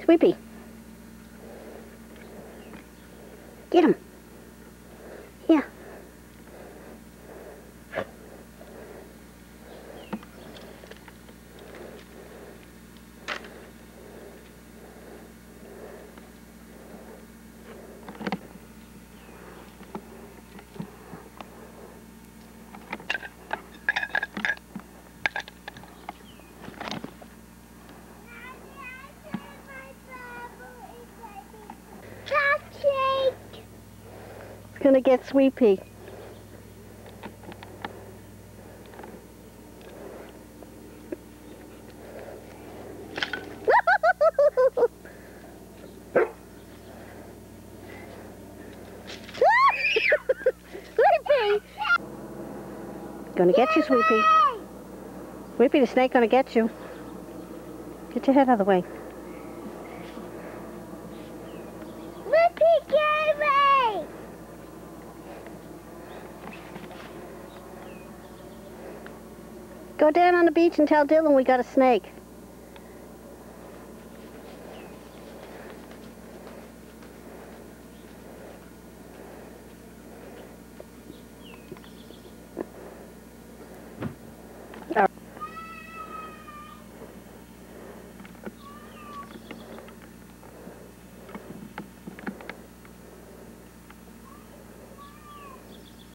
Sweepy. Get him. Yeah. It's gonna get Sweepy. Sweepy! Gonna get you, Sweepy. Sweepy, the snake gonna get you. Get your head out of the way. Sweepy, get me! Go down on the beach and tell Dylan we got a snake.